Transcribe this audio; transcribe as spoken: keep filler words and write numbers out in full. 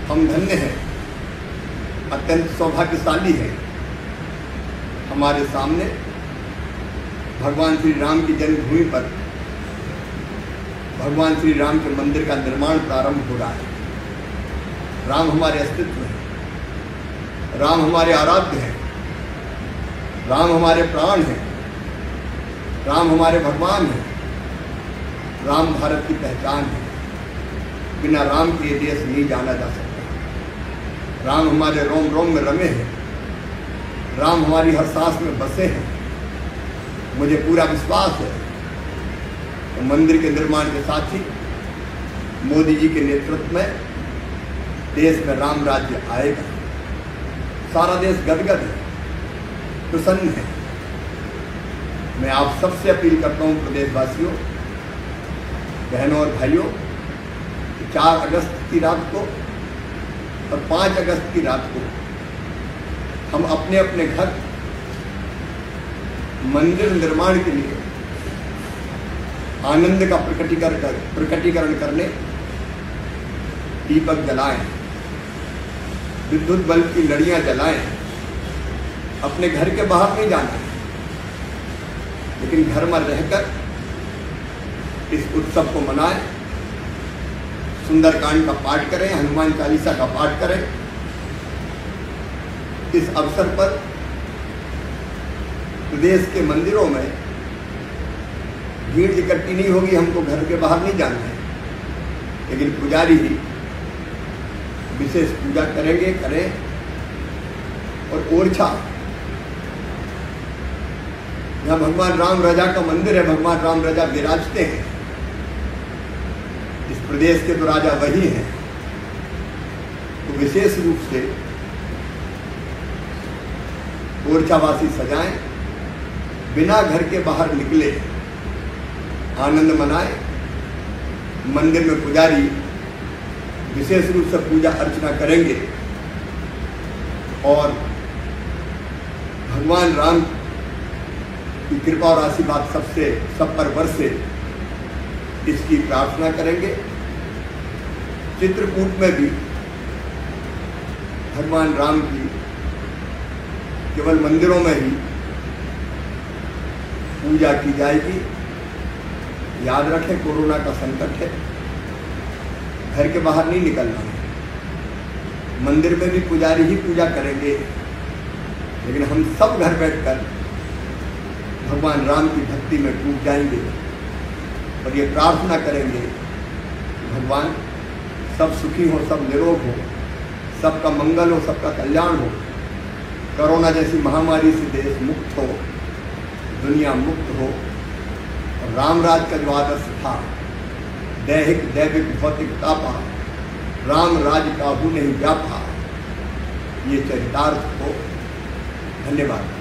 हम धन्य हैं, अत्यंत सौभाग्यशाली हैं। हमारे सामने भगवान श्री राम की जन्मभूमि पर भगवान श्री राम के मंदिर का निर्माण प्रारंभ हो रहा है। राम हमारे अस्तित्व हैं, राम हमारे आराध्य हैं, राम हमारे प्राण हैं, राम हमारे भगवान हैं, राम भारत की पहचान है। बिना राम के ये देश नहीं जाना जा सकता। राम हमारे रोम रोम में रमे हैं, राम हमारी हर सांस में बसे हैं। मुझे पूरा विश्वास है कि मंदिर के निर्माण के साथ ही मोदी जी के नेतृत्व में देश में राम राज्य आएगा। सारा देश गदगद है, प्रसन्न है। मैं आप सबसे अपील करता हूँ, प्रदेशवासियों, बहनों और भाइयों, चार अगस्त की रात को और पाँच अगस्त की रात को हम अपने अपने घर मंदिर निर्माण के लिए आनंद का प्रकटीकरण कर प्रकटीकरण करने दीपक जलाएं, विद्युत बल्ब की लड़ियां जलाएं। अपने घर के बाहर नहीं जाना है, लेकिन घर में रहकर इस उत्सव को मनाएं। सुंदरकांड का पाठ करें, हनुमान चालीसा का पाठ करें। इस अवसर पर प्रदेश के मंदिरों में भीड़ इकट्ठी नहीं होगी, हमको घर के बाहर नहीं जाना है, लेकिन पुजारी ही विशेष पूजा करेंगे करें और ओरछा, जहाँ भगवान राम राजा का मंदिर है, भगवान राम राजा विराजते हैं। इस प्रदेश के तो राजा वही हैं, तो विशेष रूप से ओरछावासी सजाएं, बिना घर के बाहर निकले आनंद मनाएं। मंदिर में पुजारी विशेष रूप से पूजा अर्चना करेंगे और भगवान राम की कृपा और आशीर्वाद सबसे सब पर बरसे, इसकी प्रार्थना करेंगे। चित्रकूट में भी भगवान राम की केवल मंदिरों में ही पूजा की जाएगी। याद रखें, कोरोना का संकट है, घर के बाहर नहीं निकलना है। मंदिर में भी पुजारी ही पूजा करेंगे, लेकिन हम सब घर बैठकर भगवान राम की भक्ति में डूब जाएंगे और ये प्रार्थना करेंगे, भगवान सब सुखी हो, सब निरोग हो, सबका मंगल हो, सबका कल्याण हो, कोरोना जैसी महामारी से देश मुक्त हो, दुनिया मुक्त हो और रामराज का जो आदर्श था, दैहिक दैविक भौतिक तापा, राम राज काबू नहीं व्यापा, ये चरितार्थ हो। धन्यवाद।